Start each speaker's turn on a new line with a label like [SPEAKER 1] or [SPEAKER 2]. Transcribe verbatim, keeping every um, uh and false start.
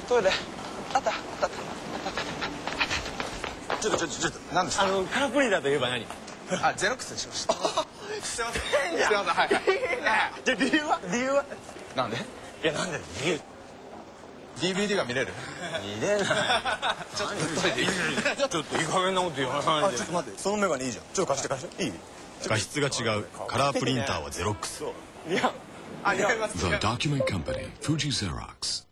[SPEAKER 1] トイレ。あった、あった、あった。ちょっと、ちょっと、ちょっと、何ですか。
[SPEAKER 2] あの、カラープリンターといえば何。
[SPEAKER 1] あ、ゼロックスにしました。すいません。すいません、はいはい。
[SPEAKER 2] じゃ、理由は、理由は。
[SPEAKER 1] なんで。
[SPEAKER 2] いや、なんで、理由。
[SPEAKER 1] ディーブイディー が見れる。
[SPEAKER 2] 見れない。
[SPEAKER 1] ちょっとトイレいい。
[SPEAKER 2] ちょっといい加減なこと言わないで。
[SPEAKER 1] あ、ちょっと待って、そのメガネいいじゃん。ちょっと貸して貸して。いい。
[SPEAKER 3] 画質が違うカラープリンターはゼロックス。
[SPEAKER 2] いや、
[SPEAKER 1] あ、やります。
[SPEAKER 4] The document company, Fuji Xerox.